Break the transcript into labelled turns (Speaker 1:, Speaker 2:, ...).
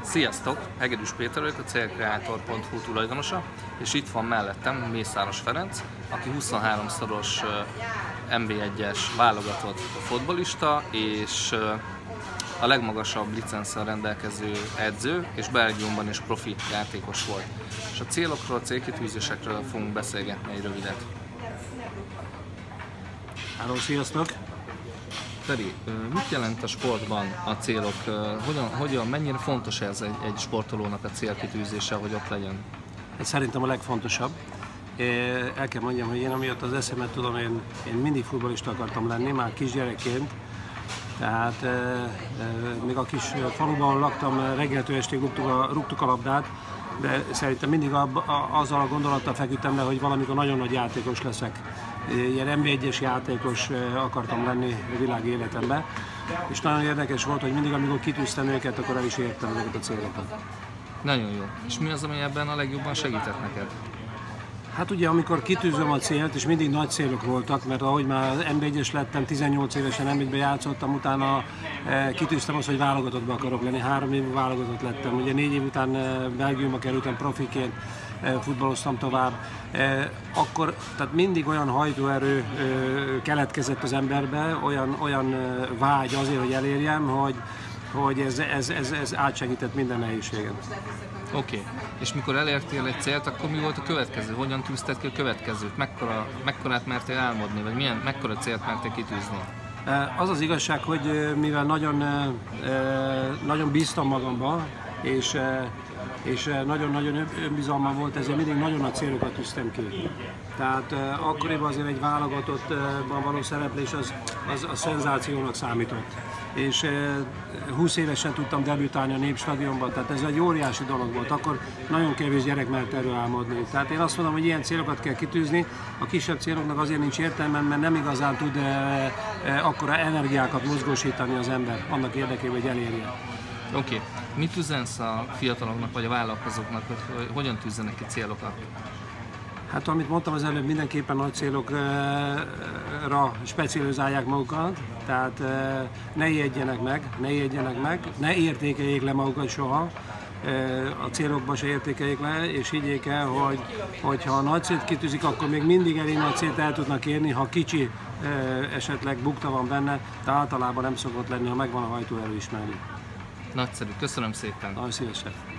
Speaker 1: Sziasztok! Hegedűs Péter vagyok, a célkreator.hu tulajdonosa, és itt van mellettem Mészáros Ferenc, aki 23-szoros NB1-es válogatott fotbalista, és a legmagasabb licenszel rendelkező edző, és Belgiumban is profi játékos volt. És a célokról, a célkitűzésekről fogunk beszélgetni egy rövidet.
Speaker 2: Hello, sziasztok!
Speaker 1: Feri, mit jelent a sportban a célok? Mennyire fontos ez egy sportolónak a célkitűzése, hogy ott legyen?
Speaker 2: Ez szerintem a legfontosabb. El kell mondjam, hogy én amiatt az eszemet tudom, én mindig futballista akartam lenni, már kisgyerekként. Tehát még a kis faluban laktam, reggeltől estig rúgtuk a labdát, de szerintem mindig azzal a gondolattal feküdtem le, hogy valamikor nagyon nagy játékos leszek. Ilyen NB1-es játékos akartam lenni a világ életemben. És nagyon érdekes volt, hogy mindig, amikor kitűztem őket, akkor el is értem ezeket a célokat.
Speaker 1: Nagyon jó. És mi az, ami ebben a legjobban segített neked?
Speaker 2: Hát ugye, amikor kitűzöm a célt, és mindig nagy célok voltak, mert ahogy már NB1-es lettem, 18 évesen NB1-ben játszottam, utána kitűztem azt, hogy válogatottba akarok lenni. 3 év válogatott lettem. Ugye 4 év után Belgiumba kerültem profiként, futballoztam tovább. Akkor tehát mindig olyan hajtóerő keletkezett az emberbe, olyan vágy azért, hogy elérjem, hogy ez átsegített minden nehézségen.
Speaker 1: Oké. És mikor elértél egy célt, akkor mi volt a következő? Hogyan tűzted ki a következőt? Mekkorát mertél álmodni, vagy mekkora célt mertél kitűzni?
Speaker 2: Az az igazság, hogy mivel nagyon bíztam magamba, és nagyon-nagyon önbizalmam volt, ezért mindig nagyon nagy célokat tűztem ki. Tehát akkoriban azért egy válogatottban való szereplés az szenzációnak számított. És 20 évesen tudtam debütálni a Népstadionban, tehát ez egy óriási dolog volt. Akkor nagyon kevés gyerek mert erről álmodni. Tehát én azt mondom, hogy ilyen célokat kell kitűzni. A kisebb céloknak azért nincs értelme, mert nem igazán tud akkora energiákat mozgósítani az ember annak érdekében, hogy elérje.
Speaker 1: Oké. Mit üzensz a fiataloknak vagy a vállalkozóknak, hogy hogyan tűzzenek ki célokat?
Speaker 2: Hát amit mondtam az előbb, mindenképpen nagy célokra specializálják magukat, tehát ne ijedjenek meg, ne értékeljék le magukat soha, a célokba se értékeljék le, és higgyék el, hogy ha a nagy célt kitűzik, akkor még mindig elég nagy célt el tudnak érni, ha kicsi esetleg bukta van benne, de általában nem szokott lenni, ha megvan a hajtóerő is mellé.
Speaker 1: Nagyszerű, köszönöm szépen!
Speaker 2: Nagyon szívesen!